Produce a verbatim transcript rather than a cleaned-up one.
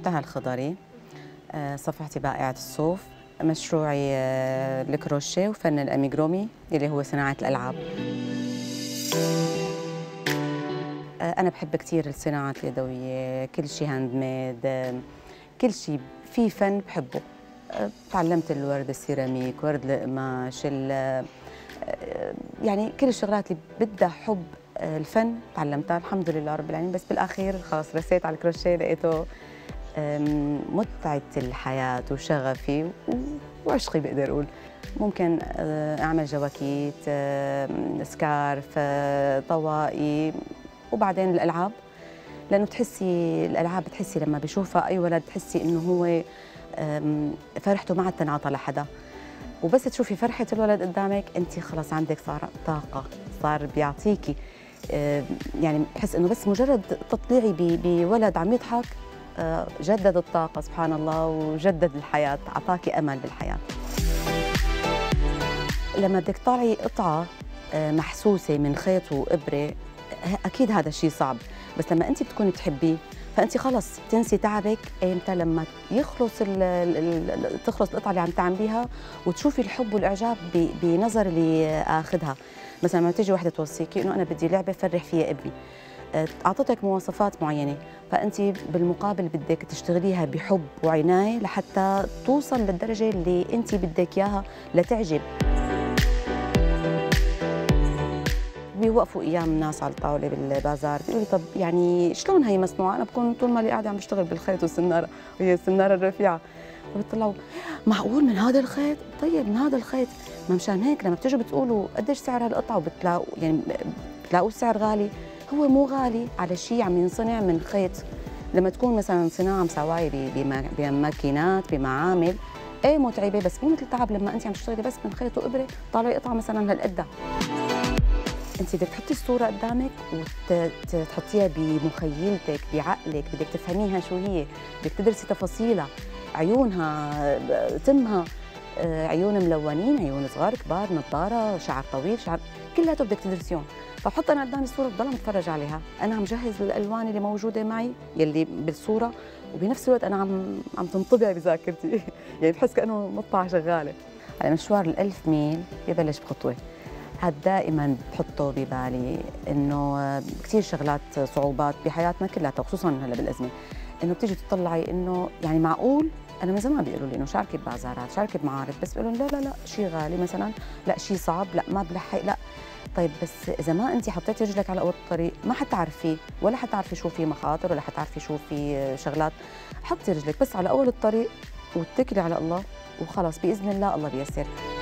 منتهى الخضري. صفحتي بائعة الصوف. مشروعي الكروشيه وفن الأميجرومي اللي هو صناعة الألعاب. أنا بحب كثير الصناعات اليدوية، كل شيء هاند ميد، كل شيء في فن بحبه. تعلمت الورد السيراميك، ورد القماش، يعني كل الشغلات اللي بدها حب الفن تعلمتها الحمد لله رب العالمين. بس بالأخير خلاص رسيت على الكروشيه، لقيته متعة الحياة وشغفي وعشقي بقدر أقول. ممكن أعمل جواكيت، سكارف، طواقي، وبعدين الألعاب، لأنه بتحسي الألعاب بتحسي لما بشوفها أي ولد بتحسي إنه هو فرحته ما عاد تنعطى لحدا، وبس تشوفي فرحة الولد قدامك أنت خلاص عندك صار طاقة، صار بيعطيكي يعني بحس إنه بس مجرد تطلعي بولد عم يضحك جدد الطاقة سبحان الله وجدد الحياة، أعطاكي أمل بالحياة. لما بدك تطلعي قطعة محسوسة من خيط وإبرة أكيد هذا الشيء صعب، بس لما أنت بتكوني بتحبيه فأنت خلص بتنسي تعبك إمتى لما يخلص ال تخلص القطعة اللي عم تعمليها وتشوفي الحب والإعجاب بنظر اللي آخذها. مثلا لما تيجي وحدة توصيكي إنه أنا بدي لعبة فرح فيها ابني، أعطتك مواصفات معينة، فأنت بالمقابل بدك تشتغليها بحب وعناية لحتى توصل للدرجة اللي أنت بدك إياها لتعجب. بيوقفوا ايام ناس على الطاوله بالبازار بيقولوا طب يعني شلون هي مصنوعه؟ انا بكون طول ما لي قاعده عم بشتغل بالخيط والسناره وهي السناره الرفيعه، فبيطلعوا معقول من هذا الخيط؟ طيب من هذا الخيط، ما مشان هيك لما بتيجوا بتقولوا قديش سعر هالقطعه وبتلاقوا يعني بتلاقوا السعر غالي، هو مو غالي على شيء عم ينصنع من خيط. لما تكون مثلا صناعه مساوايه بماكينات بمعامل ايه متعبه، بس مو مثل تعب لما انت عم تشتغلي بس من خيط وابره طالعي قطعه مثلا هالقد. انت بدك تحطي الصوره قدامك وتحطيها بمخيلتك بعقلك، بدك تفهميها شو هي، بدك تدرسي تفاصيلها، عيونها، تمها، عيون ملونين، عيون صغار كبار، نظاره، شعر طويل، شعر كلياته بدك تدرسيهم. فبحط انا قدامي الصوره بضل عم اتفرج عليها، انا عم جهز الالوان اللي موجوده معي يلي بالصوره، وبنفس الوقت انا عم عم تنطبع بذاكرتي يعني بحس كانه مطبعه شغاله. على مشوار الألف ميل ببلش بخطوه، هاد دائما بحطه ببالي انه كثير شغلات صعوبات بحياتنا كلها وخصوصا هلا بالازمه، انه بتيجي تطلعي انه يعني معقول انا من زمان بيقولوا لي انه شاركي ببازارات، شاركي بمعارض، بس بيقولوا لا لا لا شيء غالي مثلا، لا شيء صعب، لا ما بلحق، لا. طيب بس اذا ما انت حطيتي رجلك على اول الطريق ما حتعرفي، ولا حتعرفي شو في مخاطر ولا حتعرفي شو في شغلات. حطي رجلك بس على اول الطريق واتكلي على الله وخلص باذن الله الله بيسر.